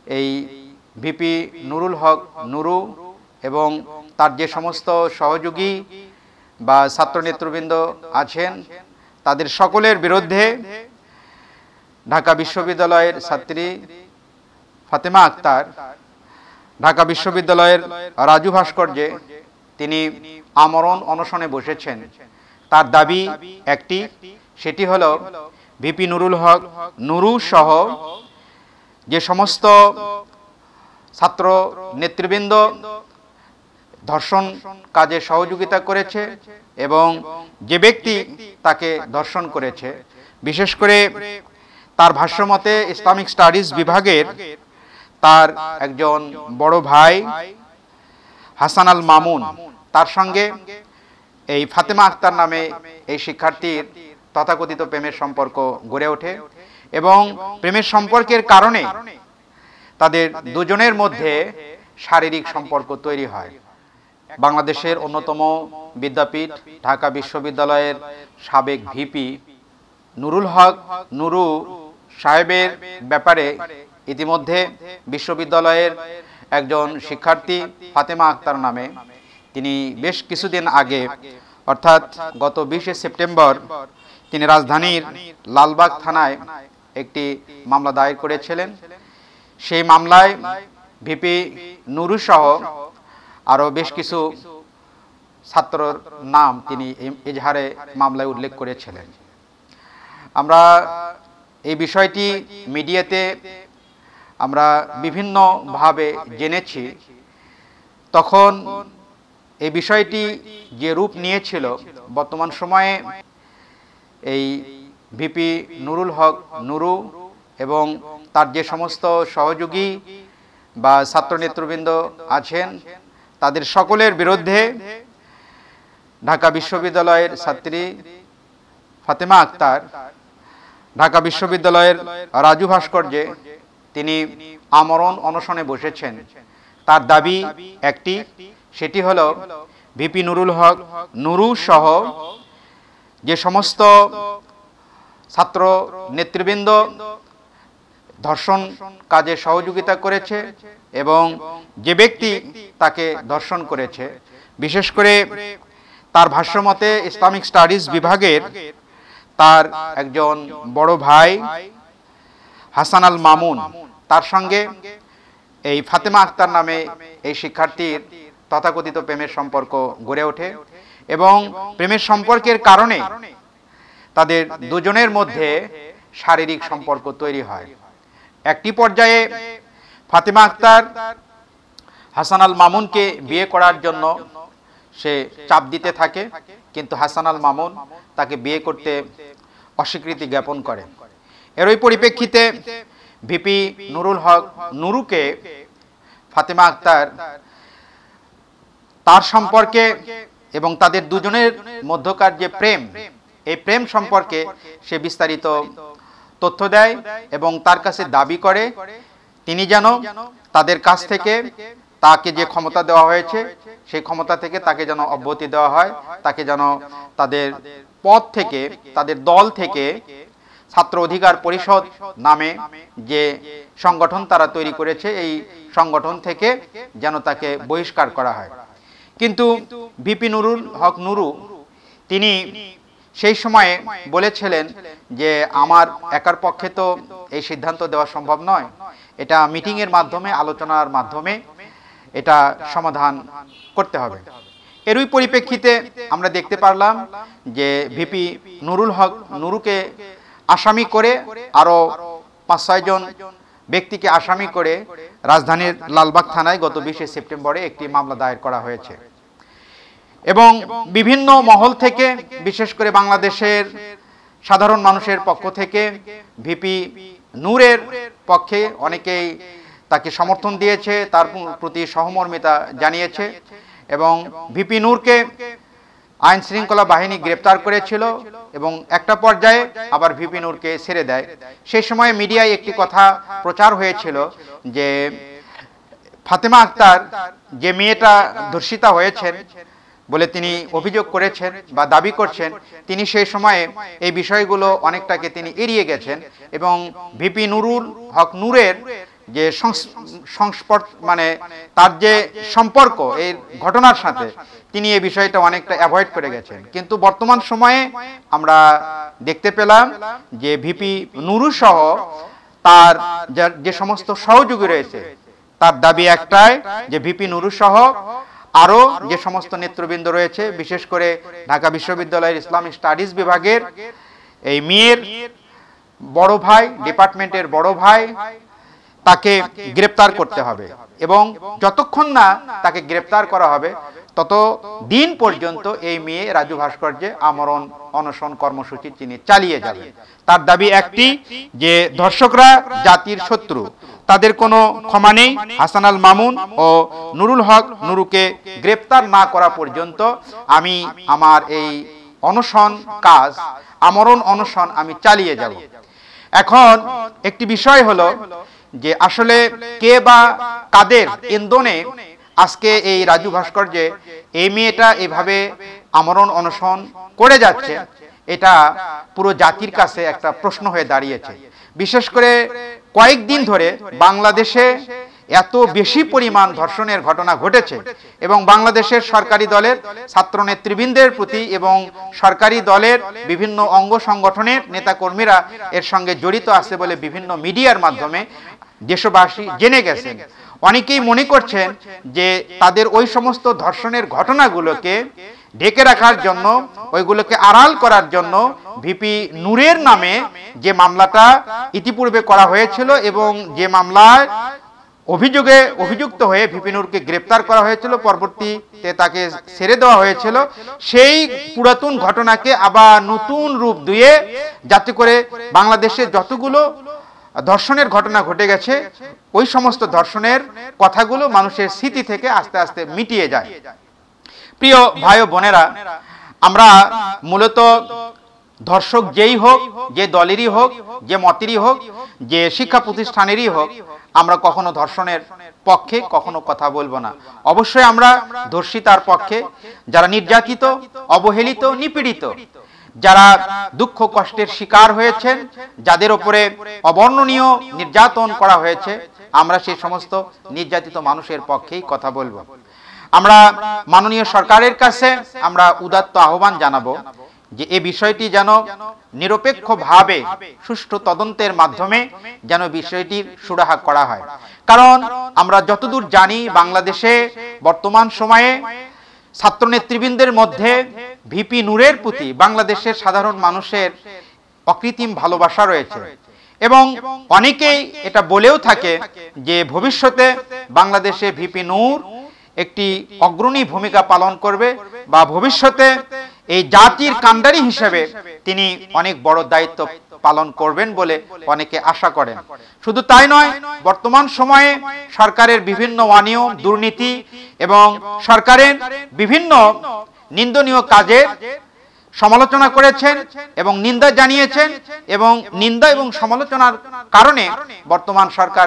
এই ভিপি নুরুল হক নুরু এবং তার যে সমস্ত সহযোগী বা ছাত্র নেতৃবৃন্দ আছেন তাদের সকলের বিরুদ্ধে ঢাকা বিশ্ববিদ্যালয়ের ছাত্রী ফাতেমা আক্তার ঢাকা বিশ্ববিদ্যালয়ের রাজু ভাস্কর্যে তিনি আমরণ অনশনে বসেছেন। তার দাবি একটি, সেটি হলো ভিপি নুরুল হক নুরু সহ যে সমস্ত ছাত্র নেতৃবৃন্দ ধর্ষণ কাজে সহযোগিতা করেছে এবং যে ব্যক্তি তাকে ধর্ষণ করেছে, বিশেষ করে তার ভাষ্যমতে ইসলামিক স্টাডিজ বিভাগের তার একজন বড় ভাই হাসান আল মামুন, তার সঙ্গে এই ফাতেমা আক্তার নামে এই শিক্ষার্থীর তথাকথিত প্রেমের সম্পর্ক গড়ে ওঠে এবং প্রেমের সম্পর্কের কারণে তাদের দুজনের মধ্যে শারীরিক সম্পর্ক তৈরি হয়। বাংলাদেশের অন্যতম বিদ্যাপীঠ ঢাকা বিশ্ববিদ্যালয়ের সাবেক ভিপি নুরুল হক নুরু সাহেবের ব্যাপারে ইতিমধ্যে বিশ্ববিদ্যালয়ের একজন শিক্ষার্থী ফাতেমা আক্তার নামে তিনি বেশ কিছুদিন আগে অর্থাৎ গত 20 সেপ্টেম্বর তিনি রাজধানীর লালবাগ থানায় একটি মামলা দায়ের করেছিলেন। সেই মামলায় ভিপি নুরু সহ আরও বেশ কিছু ছাত্রর নাম তিনি এজাহারে মামলায় উল্লেখ করেছিলেন। আমরা এই বিষয়টি মিডিয়াতে আমরা বিভিন্নভাবে জেনেছি। তখন এই বিষয়টি যে রূপ নিয়েছিল, বর্তমান সময়ে এই ভিপি নুরুল হক নুরু এবং তার যে সমস্ত সহযোগী বা ছাত্র নেতৃবৃন্দ আছেন তাদের সকলের বিরুদ্ধে ঢাকা বিশ্ববিদ্যালয়ের ছাত্রী ফাতেমা আক্তার ঢাকা বিশ্ববিদ্যালয়ের রাজু ভাস্কর্যে তিনি আমরণ অনশনে বসেছেন। তার দাবি একটি, সেটি হলো ভিপি নুরুল হক নুরু সহ যে সমস্ত ছাত্র নেতৃবৃন্দ ধর্ষণ কাজে সহযোগিতা করেছে এবং যে ব্যক্তি তাকে ধর্ষণ করেছে, বিশেষ করে তার ভাষ্যমতে ইসলামিক স্টাডিজ বিভাগের তার একজন বড় ভাই হাসান আল মামুন, তার সঙ্গে এই ফাতেমা আক্তার নামে এই শিক্ষার্থীর তথাকথিত প্রেমের সম্পর্ক গড়ে ওঠে এবং প্রেমের সম্পর্কের কারণে তাদের দুজনের মধ্যে শারীরিক সম্পর্ক তৈরি হয়। একটি পর্যায়ে ফাতেমা আক্তার হাসান আল মামুনকে বিয়ে করার জন্য সে চাপ দিতে থাকে, কিন্তু হাসান আল মামুন তাকে বিয়ে করতে অস্বীকৃতি জ্ঞাপন করে। এরই পরিপ্রেক্ষিতে ভিপি নুরুল হক নুরুকে ফাতেমা আক্তার তার সম্পর্কে এবং তাদের দুজনের মধ্যকার যে প্রেম, এই প্রেম সম্পর্কে সে বিস্তারিত তথ্য দেয় এবং তার কাছে দাবি করে তিনি যেন তাদের কাছ থেকে তাকে যে ক্ষমতা দেওয়া হয়েছে সেই ক্ষমতা থেকে তাকে যেন অব্যাহতি দেওয়া হয়, তাকে যেন তাদের পদ থেকে, তাদের দল থেকে ছাত্র অধিকার পরিষদ নামে যে সংগঠন তারা তৈরি করেছে এই সংগঠন থেকে যেন তাকে বহিষ্কার করা হয়। কিন্তু ভিপি নুরুল হক নুরু তিনি সেই সময়ে বলেছিলেন যে আমার একার পক্ষে তো এই সিদ্ধান্ত দেওয়া সম্ভব নয়, এটা মিটিংয়ের মাধ্যমে, আলোচনার মাধ্যমে এটা সমাধান করতে হবে। এরই পরিপ্রেক্ষিতে আমরা দেখতে পারলাম যে ভিপি নুরুল হক নুরুকে আসামি করে আরও 5-6 জন ব্যক্তিকে আসামি করে রাজধানীর লালবাগ থানায় গত 20 সেপ্টেম্বরে একটি মামলা দায়ের করা হয়েছে এবং বিভিন্ন মহল থেকে, বিশেষ করে বাংলাদেশের সাধারণ মানুষের পক্ষ থেকে ভিপি নূরের পক্ষে অনেকেই তাকে সমর্থন দিয়েছে, তার প্রতি সহমর্মিতা জানিয়েছে এবং ভিপি নূরকে আইন শৃঙ্খলা বাহিনী গ্রেপ্তার করেছিল এবং একটা পর্যায়ে আবার ভিপি নূরকে ছেড়ে দেয়। সেই সময় মিডিয়ায় একটি কথা প্রচার হয়েছিল যে ফাতেমা আক্তার যে মেয়েটা ধর্ষিতা হয়েছেন বলে তিনি অভিযোগ করেছেন বা দাবি করছেন, তিনি সেই সময়ে এই বিষয়গুলো অনেকটাকে তিনি এড়িয়ে গেছেন এবং ভিপি নুরুল হক নূরের যে সংস্পর্শ মানে তার যে সম্পর্ক এই ঘটনার সাথে, তিনি এই বিষয়টা অনেকটা অ্যাভয়েড করে গেছেন। কিন্তু বর্তমান সময়ে আমরা দেখতে পেলাম যে ভিপি নুরু সহ তার যে সমস্ত সহযোগী রয়েছে, তার দাবি একটাই যে ভিপি নুরু সহ আরো যে সমস্ত নেতৃবৃন্দ রয়েছে, বিশেষ করে ঢাকা বিশ্ববিদ্যালয়ের ইসলামিক স্টাডিজ বিভাগের এই মেয়ের বড় ভাই, ডিপার্টমেন্টের বড় ভাই, তাকে গ্রেপ্তার করতে হবে এবং যতক্ষণ না তাকে গ্রেপ্তার করা হবে তত দিন পর্যন্ত এই মেয়ে রাজু ভাস্কর্যে আমরণ অনশন কর্মসূচি তিনি চালিয়ে যাবেন। তার দাবি একটি যে ধর্ষকরা জাতির শত্রু, তাদের কোনো ক্ষমা নেই। হাসান আল মামুন ও নুরুল হক নুরুকে গ্রেপ্তার না করা পর্যন্ত আমি আমার এই অনশন কাজ, আমরণ অনশন আমি চালিয়ে যাব। এখন একটি বিষয় হলো যে আসলে কে বা কাদের ইন্ধনে আজকে এই রাজু ভাস্কর্যে এই মেয়েটা এভাবে আমরণ অনশন করে যাচ্ছে, এটা পুরো জাতির কাছে একটা প্রশ্ন হয়ে দাঁড়িয়েছে। বিশেষ করে কয়েকদিন ধরে বাংলাদেশে এত বেশি পরিমাণ ধর্ষণের ঘটনা ঘটেছে এবং বাংলাদেশের সরকারি দলের ছাত্র নেতৃবৃন্দের প্রতি এবং সরকারি দলের বিভিন্ন অঙ্গ সংগঠনের নেতাকর্মীরা এর সঙ্গে জড়িত আছে বলে বিভিন্ন মিডিয়ার মাধ্যমে দেশবাসী জেনে গেছেন। অনেকেই মনে করছেন যে তাদের ওই সমস্ত ধর্ষণের ঘটনাগুলোকে ঢেকে রাখার জন্য, ওইগুলোকে আড়াল করার জন্য ভিপি নূরের নামে যে মামলাটা ইতিপূর্বে করা হয়েছিল এবং যে মামলায় অভিযুক্ত হয়ে ভিপি নূরকে গ্রেপ্তার করা হয়েছিল, পরবর্তীতে তাকে ছেড়ে দেওয়া হয়েছিল, সেই পুরাতন ঘটনাকে আবার নতুন রূপ দিয়ে যাতে করে বাংলাদেশে যতগুলো ধর্ষণের ঘটনা ঘটে গেছে ওই সমস্ত ধর্ষণের কথাগুলো মানুষের স্মৃতি থেকে আস্তে আস্তে মিটিয়ে যায়। প্রিয় ভাই ও বোনেরা, আমরা মূলত ধর্ষক যেই হোক, যে দলেরই হোক, যে মতেরই হোক, যে শিক্ষা প্রতিষ্ঠানেরই হোক, আমরা কখনো ধর্ষণের পক্ষে কখনো কথা বলবো না। অবশ্যই আমরা ধর্ষিতার পক্ষে, যারা নির্যাতিত, অবহেলিত, নিপীড়িত, যারা দুঃখ কষ্টের শিকার হয়েছেন, যাদের উপরে অবর্ণনীয় নির্যাতন করা হয়েছে, আমরা সেই সমস্ত নির্যাতিত মানুষের পক্ষেই কথা বলবো। আমরা মাননীয় সরকারের কাছে আমরা উদাত্ত আহ্বান জানাবো যে এই বিষয়টি যেন নিরপেক্ষভাবে সুষ্ঠু তদন্তের মাধ্যমে যেন বিষয়টির সুরাহা করা হয়। কারণ আমরা যতদূর জানি বাংলাদেশে বর্তমান সময়ে ছাত্র নেতৃবৃন্দের মধ্যে ভিপি নূরের প্রতি বাংলাদেশের সাধারণ মানুষের অকৃত্রিম ভালোবাসা রয়েছে এবং অনেকেই এটা বলেও থাকে যে ভবিষ্যতে বাংলাদেশে ভিপি নূর একটি অগ্রণী ভূমিকা পালন করবে বা ভবিষ্যতে এই জাতির কাণ্ডারি হিসেবে তিনি অনেক বড় দায়িত্ব পালন করবেন বলে অনেকে আশা করেন। শুধু তাই নয়, বর্তমান সময়ে সরকারের বিভিন্ন অনিয়ম, দুর্নীতি এবং সরকারের বিভিন্ন নিন্দনীয় কাজের সমালোচনা করেছেন এবং নিন্দা জানিয়েছেন এবং নিন্দা এবং সমালোচনার কারণে বর্তমান সরকার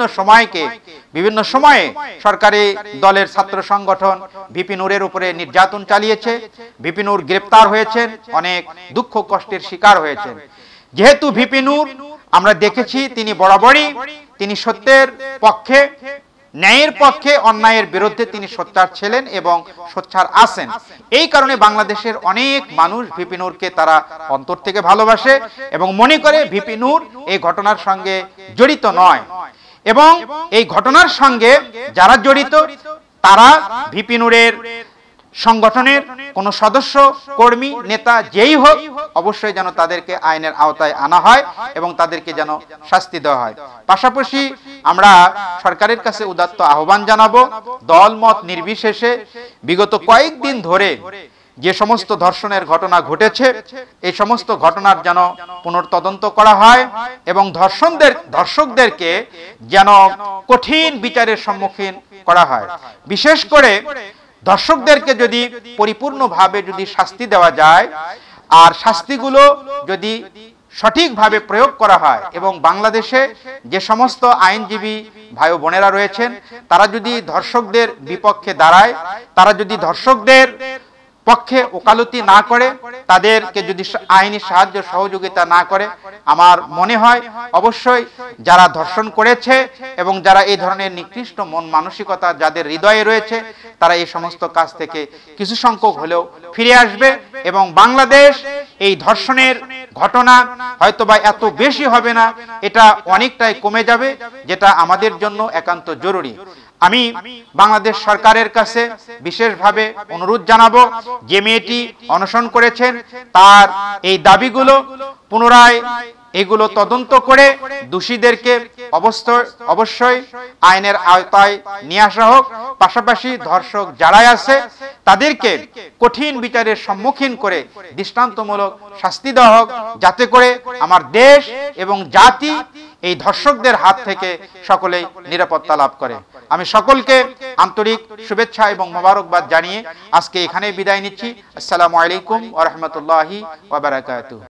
বিভিন্ন সময়ে সরকারি দলের ছাত্র সংগঠন ভিপি নূরের উপরে নির্যাতন চালিয়েছে। ভিপি নূর গ্রেপ্তার হয়েছেন, অনেক দুঃখ কষ্টের শিকার হয়েছেন। যেহেতু ভিপি নূর আমরা দেখেছি তিনি বরাবরই তিনি সত্যের পক্ষে, ন্যায়ের পক্ষে, অন্যায়ের বিরুদ্ধে তিনি সোচ্চার ছিলেন এবং সোচ্চার আছেন। এই কারণে বাংলাদেশের অনেক মানুষ ভিপি নূরকে তারা অন্তর থেকে ভালোবাসে এবং মনে করে ভিপি নূর এই ঘটনার সঙ্গে জড়িত নয় এবং এই ঘটনার সঙ্গে যারা জড়িত তারা ভিপি নূরের সংগঠনের কোন সদস্য, কর্মী, নেতা যেই হোক অবশ্যই যেন তাদেরকে আইনের আওতায় আনা হয় এবং তাদেরকে যেন শাস্তি দেওয়া হয়। পাশাপাশি আমরা সরকারের কাছে উদাত্ত আহ্বান জানাবো, দলমত নির্বিশেষে বিগত কয়েকদিন ধরে যে সমস্ত ধর্ষণের ঘটনা ঘটেছে এই সমস্ত ঘটনার যেন পুনর্তদন্ত করা হয় এবং ধর্ষকদেরকে যেন কঠিন বিচারের সম্মুখীন করা হয়। বিশেষ করে ধর্ষকদেরকে যদি পরিপূর্ণভাবে যদি শাস্তি দেওয়া যায় আর শাস্তিগুলো যদি সঠিকভাবে প্রয়োগ করা হয় এবং বাংলাদেশে যে সমস্ত আইনজীবী ভাই ও বোনেরা রয়েছেন তারা যদি ধর্ষকদের বিপক্ষে দাঁড়ায়, তারা যদি ধর্ষকদের পক্ষে ওকালতি না করে, তাদেরকে যদি আইনি সাহায্য সহযোগিতা না করে, আমার মনে হয় অবশ্যই যারা ধর্ষণ করেছে এবং যারা এই ধরনের নিকৃষ্ট মন মানসিকতা যাদের হৃদয়ে রয়েছে, তারা এই সমস্ত কাজ থেকে কিছু সংখ্যক হলেও ফিরে আসবে এবং বাংলাদেশ এই ধর্ষণের ঘটনা হয়তোবা এত বেশি হবে না, এটা অনেকটাই কমে যাবে, যেটা আমাদের জন্য একান্ত জরুরি। আমি বাংলাদেশ সরকারের কাছে বিশেষভাবে অনুরোধ জানাবো, যে মেয়েটি অনশন করেছেন তার এই দাবিগুলো পুনরায় এগুলো তদন্ত করে দোষীদেরকে অবশ্যই আইনের আওতায় নিয়ে আসা হোক। পাশাপাশি ধর্ষক যারাই আছে তাদেরকে কঠিন বিচারের সম্মুখীন করে দৃষ্টান্তমূলক শাস্তি দেওয়া হোক, যাতে করে আমার দেশ এবং জাতি এই ধর্ষকদের হাত থেকে সকলেই নিরাপত্তা লাভ করে। আমি সকলকে আন্তরিক শুভেচ্ছা এবং মোবারকবাদ জানিয়ে আজকে এখানে বিদায় নিচ্ছি। আসসালামু আলাইকুম ওয়া রাহমাতুল্লাহি ওয়া বারাকাতুহু।